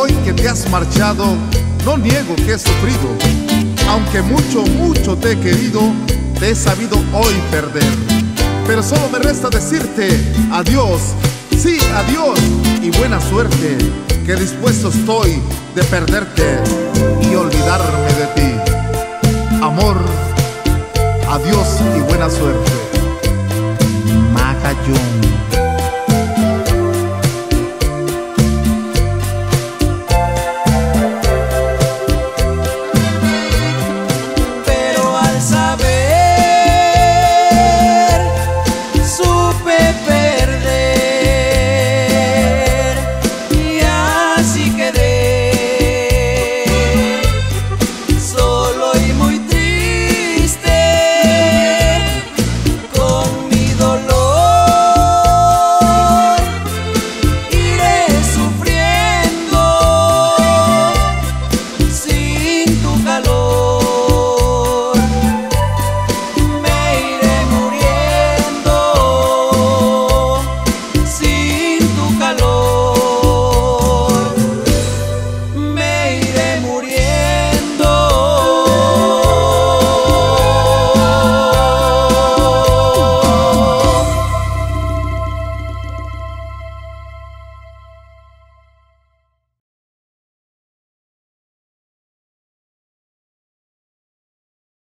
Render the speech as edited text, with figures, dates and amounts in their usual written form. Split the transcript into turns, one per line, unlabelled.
Hoy que te has marchado, no niego que he sufrido. Aunque mucho, mucho te he querido, te he sabido hoy perder. Pero solo me resta decirte adiós, sí, adiós y buena suerte, que dispuesto estoy de perderte y olvidarme de ti. Amor, adiós y buena suerte. Magallón.